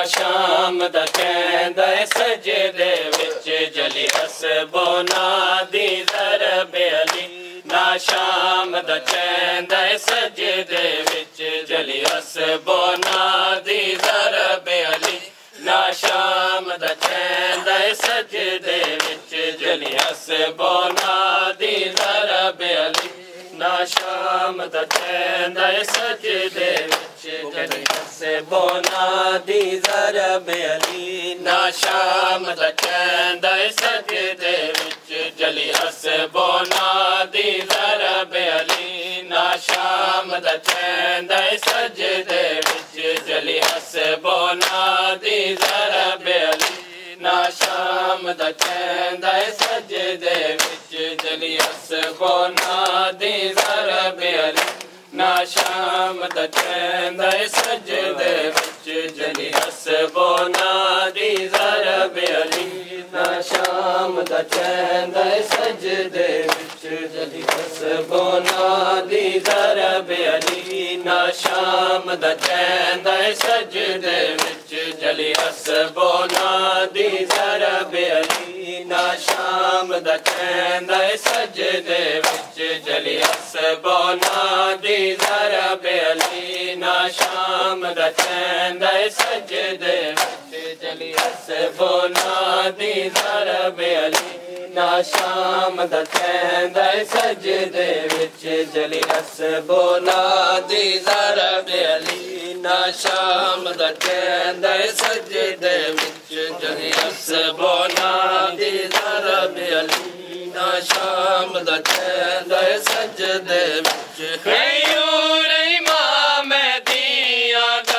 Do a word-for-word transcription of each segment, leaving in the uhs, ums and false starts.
शाम दा कहंदा सजदे विच जली हसबो नादी ज़रब अली। ना शाम दा कहंदा सजदे विच जली हसबो नादी ज़रब अली। ना शाम दा कहंदा सजदे विच जली हसबो नादी ज़रब अली। ना शाम दा कहंदा सजदे विच जली हसबो नादी ज़रब अली। ना शाम दा कहंदा सजदे विच जली हसबो नादी ज़रब अली। ना शाम दा कहंदा सजदे विच जली हसबो नादी ज़रब अली। ना शाम दा कहंदा सजदे विच जली हसबो नादी ज़रब अली। ना शाम दा कहंदा सजदे विच जली हसबो नादी ज़रब अली। ना शाम दा कहंदा सजदे विच जली हसबो नादी ज़रब अली। ना शाम दा कहंदा सजदे विच जली हसबो नादी ज़रब अली। ना शाम दा कहंदा सजदे विच जली हसबो नादी ज़रब अली। ना शाम दा कहंदा सजदे विच जली हसबो नादी ज़रब अली। ना शाम दा कहंदा सजदे विच जली हसबो नादी ज़रब अली। ना शाम दा कहंदा सजदे विच जली हसबो नादी ज़रब अली। ना शाम दा कहंदा सजदे विच गयूर इमाम दिया दा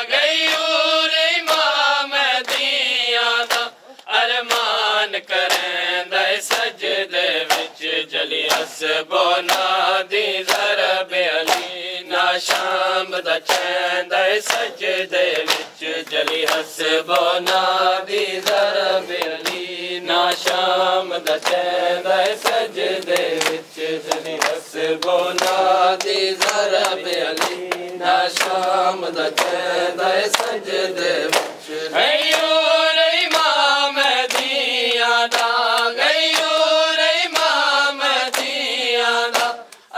गयूर इमाम दिया दा अरमान करंदा सजदे विच जली हसबो नादी ज़रब अली। ना शाम दा कहंदा सजदे विच जली हसबो नादी ज़रब अली। ना शाम दा कहंदा सजदे विच जली हसबो नादी ज़रब अली। ना शाम दा कहंदा सजदे विच गयूर इमाम दिया दा गयूर इमाम दिया दा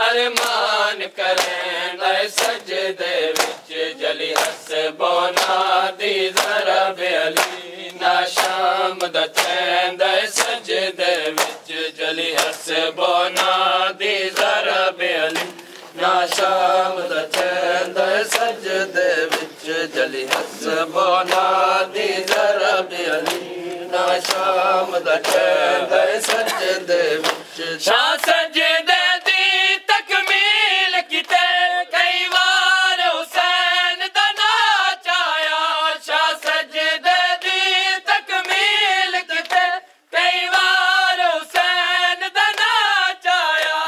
अरमान करंदा सजदे विच जली हसबो नादी ज़रब अली। ना शाम दा कहंदा सजदे विच जली हसबो नादी ज़रब अली। ना शाम दा कहंदा सजदे विच जली हसबो नादी ज़रब अली। ना शाम दा कहंदा सजदे विच शाह सजदे दी तकमील किते कई वार हुसैन दा नाच आया। शाह सजदे दी तकमील किते कई वार हुसैन दा नाच आया।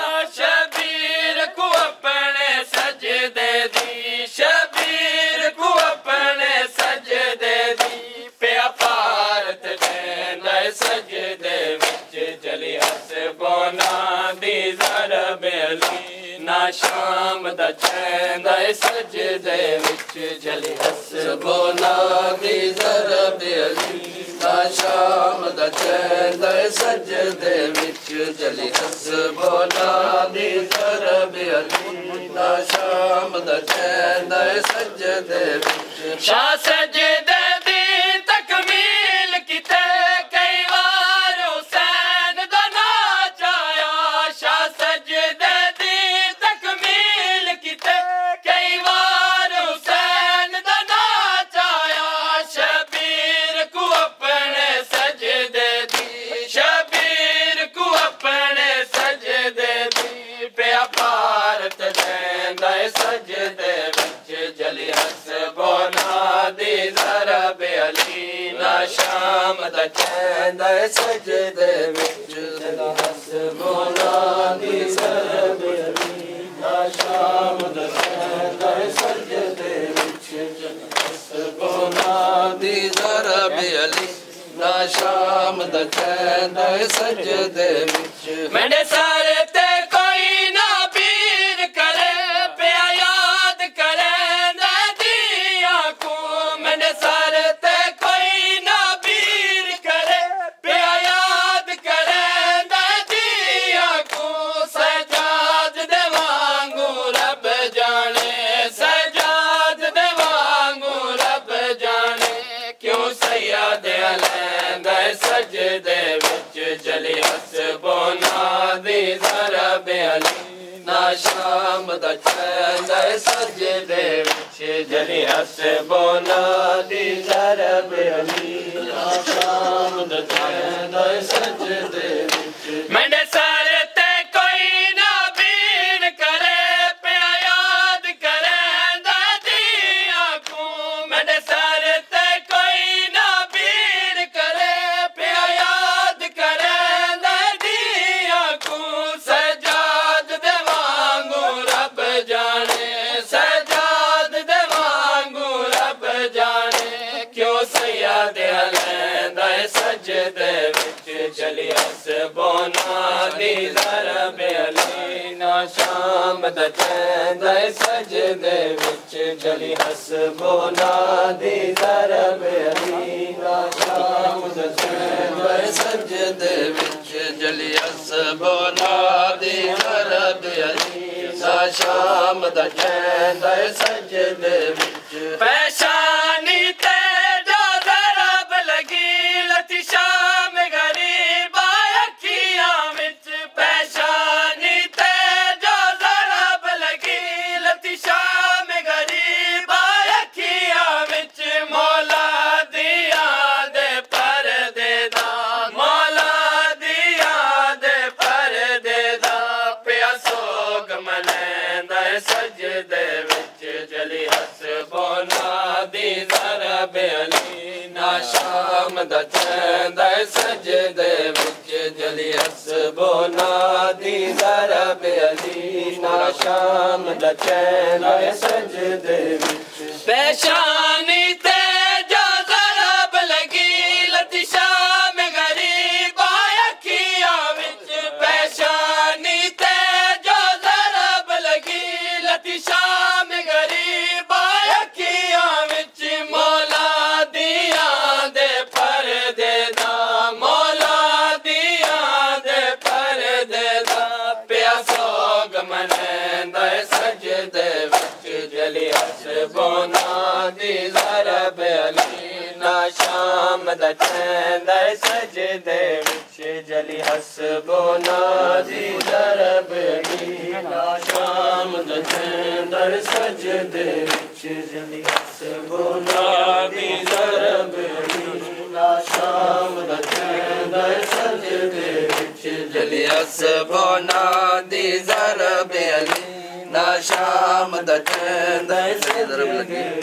शबीर को अपने सजदे दी शबीर को अपने सजदे दी प्या भारत देंदा सजदे विच जली हसबो नादी ज़रब अली। ना शाम दा कहंदा सजदे विच जली हसबो नादी ज़रब अली। ना शाम दा कहंदा सजदे विच जली हसबो नादी ज़रब अली। ना शाम दा कहंदा सजदे विच शाह सजदे दी तकमील किते कई वार हुसैन दा नाच आया। शाह सजदे दी तकमील किते कई वार हुसैन दा नाच आया। शबीर को अपने सजदे दी शबीर को अपने सजदे दी प्या भारत देंदा सजदे विच जली हसबो नादी ज़रब अली। ना शाम दा कहंदा सजदे विच जली हसबो नादी ज़रब अली। ना शाम दा कहंदा सजदे विच जली हसबो नादी ज़रब अली। ना शाम दा कहंदा सजदे विच मेरे सारे ते कोई ना पीर करे प्या याद करे नदिया को मेरे सारे ते ज़रब अली ना शाम दा चैंदा सजदे विच जली हसबोना दी ज़रब अली ना शाम दा चैंदा सजदे विच मेरे सर ते कोई ना बीन करे पिया याद करे दादी आंखों मेरे सर ते कोई ना बीन करे पिया याद करे दादी आंखों सजाद दे वांगू रब जाने सजाद दे वांगू रब जाने क्यों सैयद अलैंदा सजदे विच चली हसबोना दी ज़रब अली ना शाम दा चैंदा सजदे विच चली हसबोना दी ज़रब अली ना शाम दा चैंदा सजदे विच चली हसबोना दी ज़रब अली ना शाम दा चैंदा सजदे विच पेशानी ते जो ज़रब लगी लती शाम गरीब अखियां विच पेशानी ते जो ज़रब लगी लती शाम गरीब अखियां विच मौला दिया दे परदे दा मौला दिया दे परदे दा पिया सोग मनैंदा सजदे विच चली हसबोना दी ज़रब अली ना शाम दा चैंदा सजदे विच जली हसबोना दी ज़रब अली ना शाम दा चैंदा सजदे विच पेशानी ते जो ज़रब लगी लती शाम गरीब अखियां विच पेशानी ते जो ज़रब लगी लती शाम गरीब अखियां विच मौला दिया दे परदे दा मौला दिया दे परदे दा पिया सोग मनैंदा सजदे विच जली हसबोना दी ज़रब अली ना शाम दा चैंदा सजदे विच जली हसबोना दी ज़रब अली ना शाम दा चैंदा सजदे विच जली हसबोना दी ज़रब अली ना शाम दा चैंदा सजदे विच जली हसबोना दी ज़रब अली ना शाम दा चैंदा सजदे विच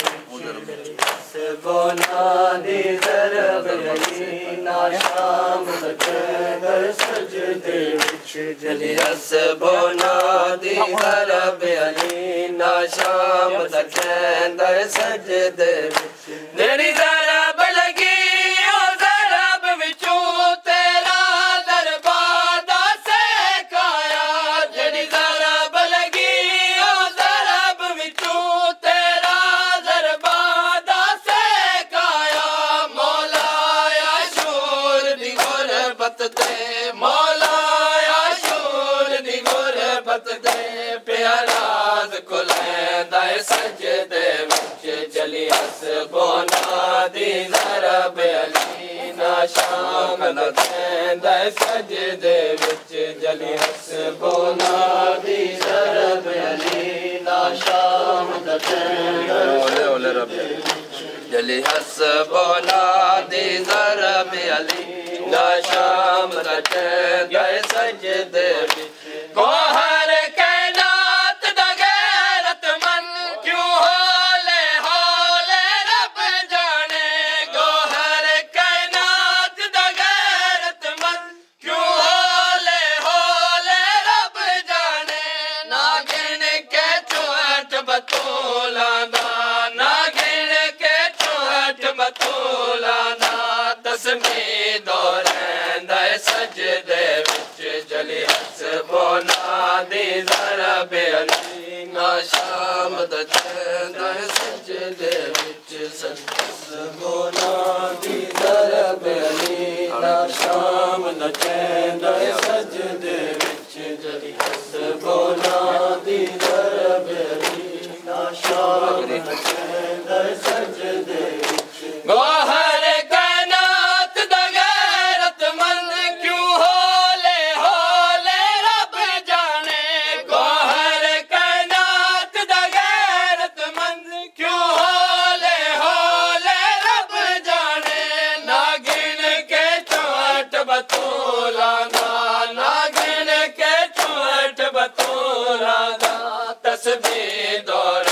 हसबोना दी ज़रब अली ना शाम दा चैंदा सजदे विच जली हसबोना दी ज़रब अली ना शाम दा चैंदा सजदे विच तेरी ज़रब लगी ओ ज़रब विचों तेरा दरबार दा सहकाया जेड़ी ज़रब लगी ओ ज़रब विचों तेरा दरबार दा सहकाया मौला अशूर दी गुरबत ते मौला अशूर दी गुरबत ते प्याराज को लैंदा सजदे विच चली हसबोना दी ज़रब अली ना शाम दा चैंदा सजदे विच जली हसबोना दी ज़रब अली ना शाम दा चैंदा जली हसबोना दी ज़रब अली ना शाम दा चैंदा सजदे विच गोहर कैनात दा गैरतमंद क्यों होले होले रब जाने गोहर कैनात दा गैरतमंद क्यों होले होले रब जाने ना गिन के चौहठ बतूला दा ना गिन के चौहठ बतूला दा तस्मी दौरैंदा सजदे विच जली हसबोना दी ज़रब अली ना शाम दा चैंदा सजदे विच हसबोना दी ज़रब अली ना शाम दा चैंदा सजदे विच जली हसबोना दी ज़रब अली ना शाम दा चैंदा सजदे विच गोहर कैनात दा गैरतमंद क्यों होले होले रब दौर